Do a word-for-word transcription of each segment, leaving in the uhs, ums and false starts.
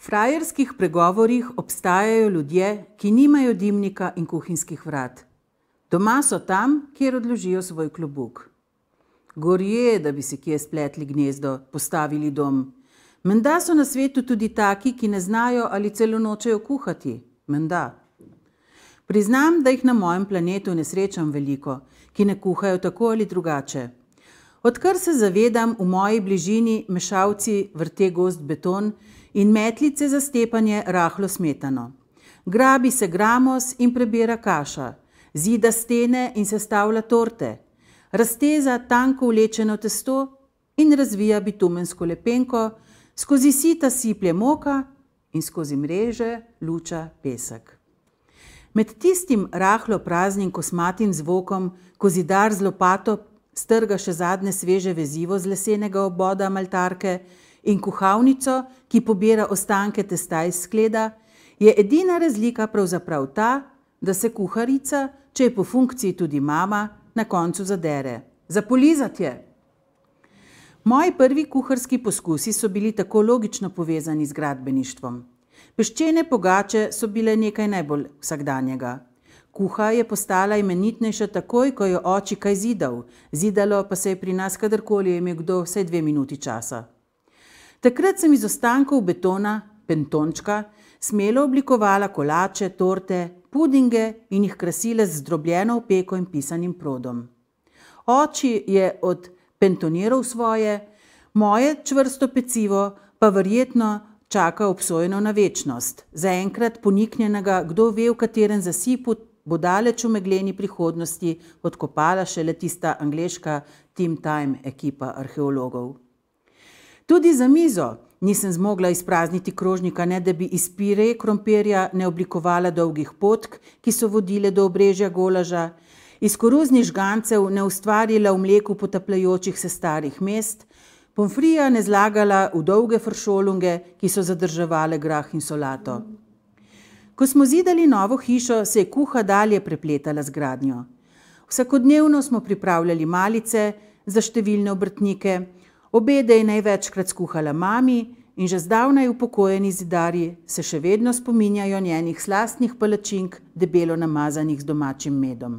frajerskih pregovorih obstajajo ljudje, ki nimajo dimnika in kuhinjskih vrat. Doma so tam, kjer odložijo svoj klobuk. Gorje, da bi si kje spletli gnezdo, postavili dom. Menda so na svetu tudi taki, ki ne znajo ali celo nočejo kuhati. Menda. Priznam, da jih na mojem planetu ne srečam veliko, ki ne kuhajo tako ali drugače. Odkar se zavedam, v moji bližini mešalci vrte gost beton in metlice za stepanje rahlo smetano. Grabi se gramos in prebira kaša, zida stene in sestavlja torte, razteza tanko vlečeno testo in razvija bitumensko lepenko, skozi sita siplje moka in skozi mreže luča pesek. Med tistim rahlo praznim kosmatim zvokom, ko zidar z lopato strga še zadnje sveže vezivo z lesenega oboda maltarke in kuhalnico, ki pobira ostanke testa iz skleda, je edina razlika pravzaprav ta, da se kuharica, če je po funkciji tudi mama, na koncu zadere. Zapolizat je! Moji prvi kuharski poskusi so bili tako logično povezani z gradbeništvom. Peščene pogače so bile nekaj najbolj vsakdanjega. Kuha je postala imenitnejša takoj, ko je oči kaj zidal, zidalo pa se je pri nas kadarkoli imel kdo vsaj dve minuti časa. Takrat sem iz ostankov betona, pentončka, smelo oblikovala kolače, torte, pudinge in jih krasila z zdrobljeno opeko in pisanim prodom. Oči je od pentoniral svoje, moje čvrsto pecivo pa verjetno čaka obsojeno na večnost, zaenkrat poniknjenega, kdo ve, v katerem zasipu bo daleč v megleni prihodnosti odkopala šele tista angleška Team Time ekipa arheologov. Tudi za mizo nisem zmogla izprazniti krožnika, ne da bi iz pire krompirja ne oblikovala dolgih potk, ki so vodile do obrežja golaža, iz koruznih žgancev ne ustvarila v mleku potapljajočih se starih mest, pomfrija ne zlagala v dolge fršolunge, ki so zadrževale grah in solato. Ko smo zidali novo hišo, se je kuha dalje prepletala z gradnjo. Vsakodnevno smo pripravljali malice za številne obrtnike, obede je največkrat skuhala mami in že zdavnaj upokojeni zidarji se še vedno spominjajo njenih slastnih palačink, debelo namazanih z domačim medom.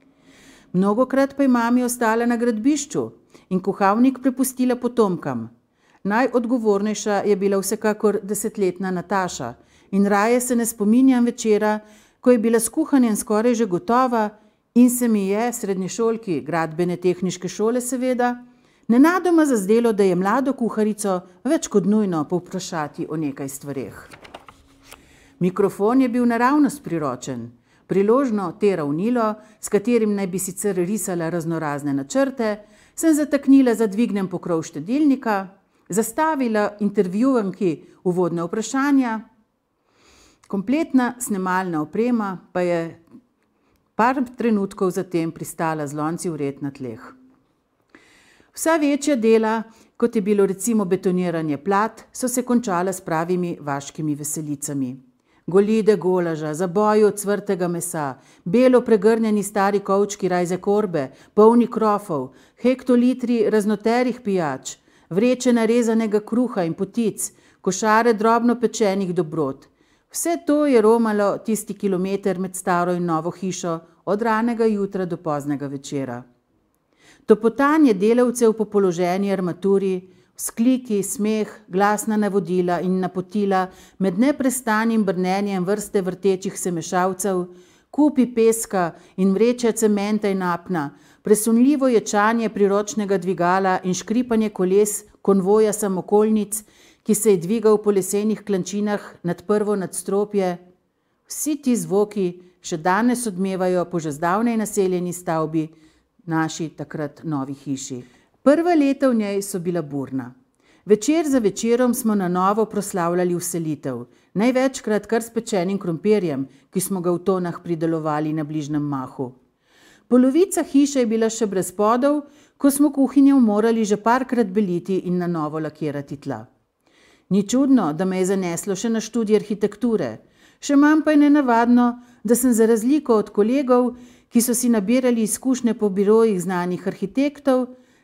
Mnogokrat pa je mami ostala na gradbišču in kuhalnik prepustila potomkam. Najodgovornejša je bila vsekakor desetletna Nataša in raje se ne spominjam večera, ko je bila s kuhanjem skoraj že gotova in se mi je, srednješolki, gradbene tehniške šole seveda, nenadoma zazdelo, da je mlado kuharico več kot nujno povprašati o nekaj stvareh. Mikrofon je bil naravnost priročen, priložno te ravnilo, s katerim naj bi sicer risala raznorazne načrte, sem zataknila za dvignem pokrov štedilnika, zastavila intervjuvanki uvodne vprašanja, kompletna snemalna oprema pa je par trenutkov zatem pristala z lonci vred na tleh. Vsa večja dela, kot je bilo recimo betoniranje plat, so se končala s pravimi vaškimi veselicami. Golide golaža, zaboji od cvrtega mesa, belo pregrnjeni stari kovčki rajze korbe, polni krofov, hektolitri raznoterih pijač, vreče narezanega kruha in potic, košare drobno pečenih dobrot. Vse to je romalo tisti kilometer med staro in novo hišo od ranega jutra do poznega večera. Topotanje delavcev po položeni armaturi, vzkliki, smeh, glasna navodila in napotila med neprestanim brnenjem vrste vrtečih se mešalcev, kupi peska in vreče cementa in apna, presunljivo ječanje priročnega dvigala in škripanje koles konvoja samokolnic, ki se je dvigal po lesenih klančinah nad prvo nadstropje. Vsi ti zvoki še danes odmevajo po že zdavnej naseljeni stavbi, naši takrat novi hiši. Prva leta v njej so bila burna. Večer za večerom smo na novo proslavljali vselitev, največkrat kar s pečenim krompirjem, ki smo ga v tonah pridelovali na bližnjem mahu. Polovica hiše je bila še brez podov, ko smo kuhinjo morali že parkrat beliti in na novo lakirati tla. Ni čudno, da me je zaneslo še na študij arhitekture, še manj pa je nenavadno, da sem za razliko od kolegov, ki so si nabirali izkušnje po birojih znanih arhitektov,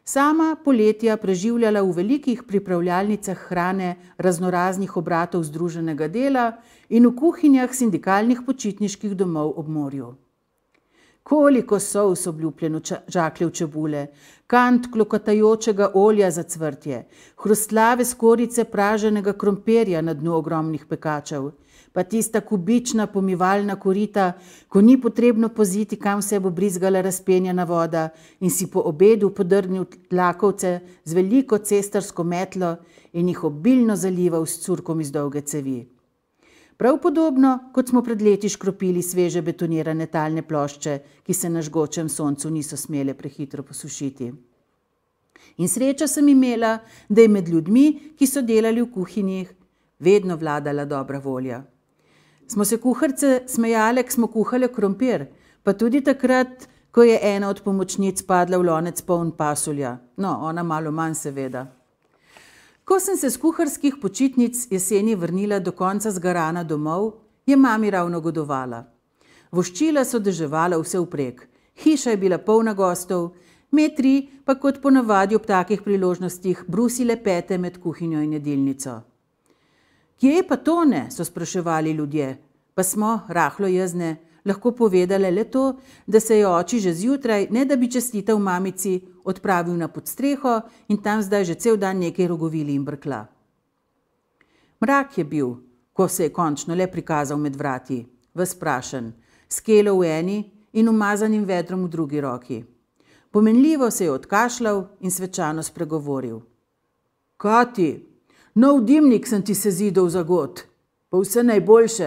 Sama poletja preživljala v velikih pripravljalnicah hrane raznoraznih obratov združenega dela in v kuhinjah sindikalnih počitniških domov ob morju. Koliko sous obljubljeno žakljev čebule, kant klokatajočega olja za cvrtje, hrustlave skorice praženega krompirja na dnu ogromnih pekačev, pa tista kubična pomivalna korita, ko ni potrebno paziti, kam se bo brizgala razpenjena voda in si po obedu podrgnil tlakovce z veliko cestarsko metlo in jih obilno zalival s curkom iz dolge cevi. Prav podobno, kot smo pred leti škropili sveže betonirane talne plošče, ki se na žgočem soncu niso smele prehitro posušiti. In srečo sem imela, da je med ljudmi, ki so delali v kuhinjih, vedno vladala dobra volja. Smo se kuharice smejale, ko smo kuhale krompir, pa tudi takrat, ko je ena od pomočnic padla v lonec poln pasulja. No, ona malo manj seveda. Ko sem se z kuharskih počitnic jeseni vrnila do konca zgarana domov, je mami ravno godovala. Voščila so deževala vse vprek. Hiša je bila polna gostov, metri pa kot ponavadi ob takih priložnostih brusile pete med kuhinjo in jedilnico. Kje je pa Tone, so spraševali ljudje, pa smo, rahlo jezne, lahko povedale le to, da se je oči že zjutraj, ne da bi čestital mamici, odpravil na podstreho in tam zdaj že cel dan nekaj rogovili in brkla. Mrak je bil, ko se je končno le prikazal med vrati, ves prašen, s kelo v eni in umazanim vedrom v drugi roki. Pomenljivo se je odkašljal in svečano spregovoril. Kati, nov dimnik sem ti se zidal za god, pa vse najboljše.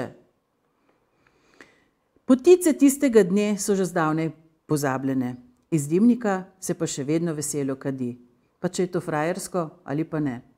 Potice tistega dne so že zdavnaj pozabljene. Iz dimnika se pa še vedno veselo kadi, pa če je to frajersko ali pa ne.